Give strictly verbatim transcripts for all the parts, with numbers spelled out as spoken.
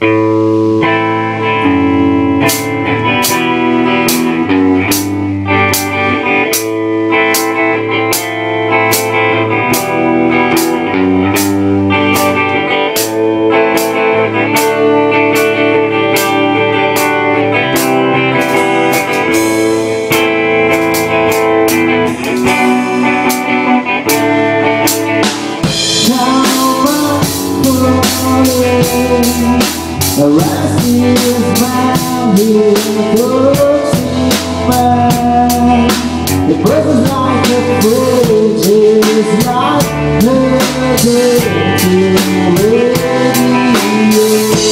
The rest is round here, pushing back. The person's like a bridge, it's like living to radio.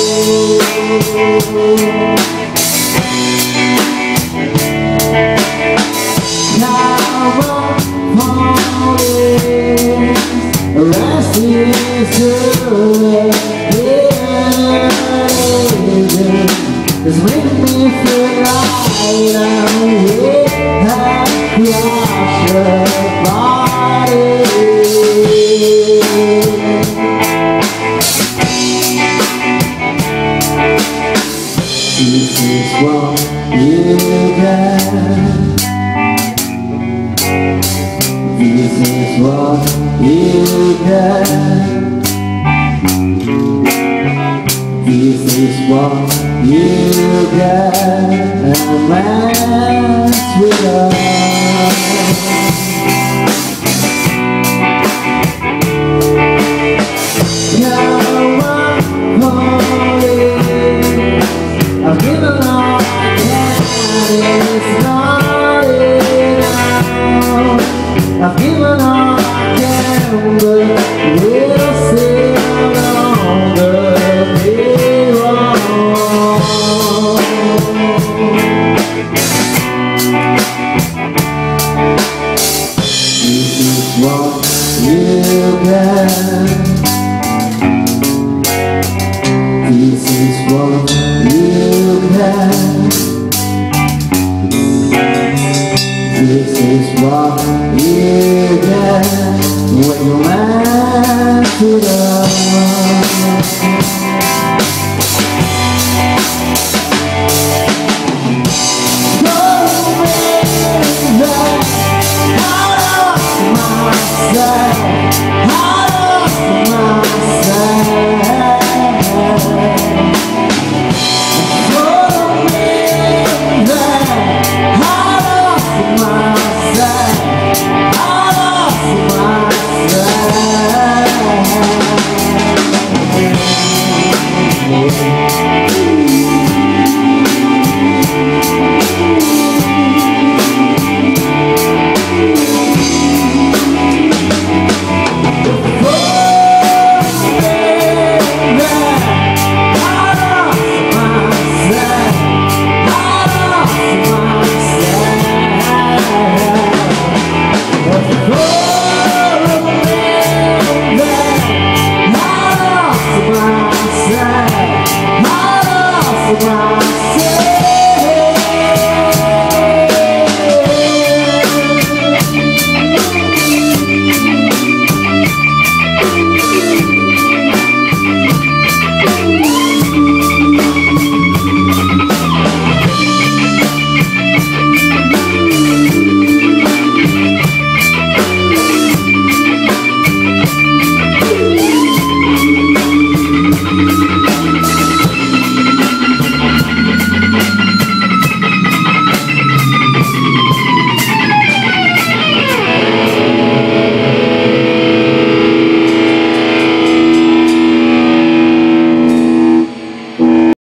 Now I'm falling, the rest is good. Just make me feel like I'm with her, crush her body. This is what you get. This is what you get. This is what you get, and mess with us. Now I'm holding, I've given all I can, it's not enough. I've given all I can, but we'll see how longer. This is what you get. This is what you get. This is what you get when you mess with us. Yeah.